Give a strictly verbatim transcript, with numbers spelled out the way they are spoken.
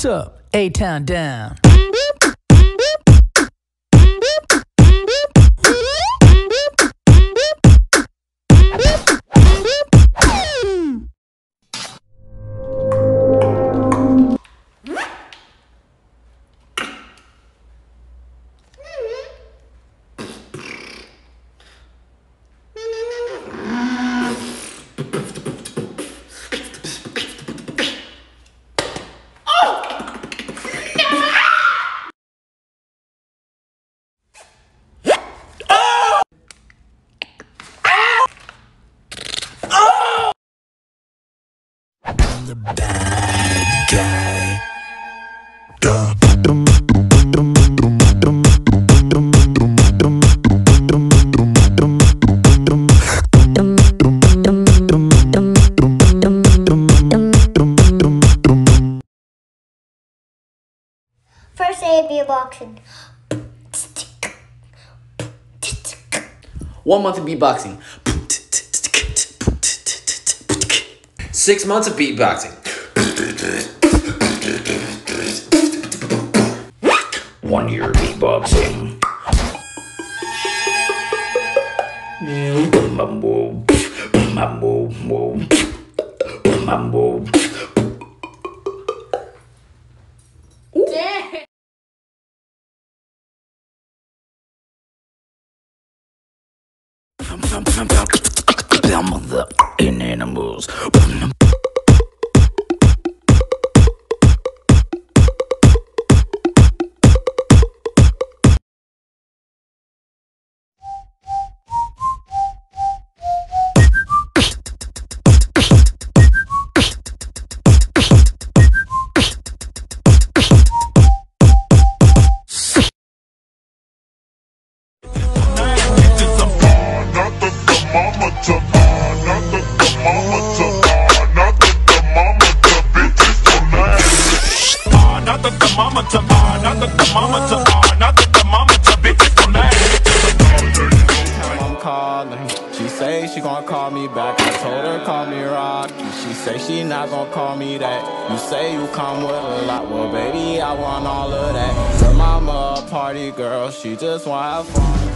What's up? A-Town down. The bad guy. Duh. First aid beatboxing. One month of beatboxing. Six months of beatboxing. One year of beatboxing. Mambo, mambo, mambo. In animals. She say she gonna call me back. I told her call me Rocky. She say she not gonna call me that. You say you come with a lot. Well, baby, I want all of that. Her mama a party girl. She just wanna have fun.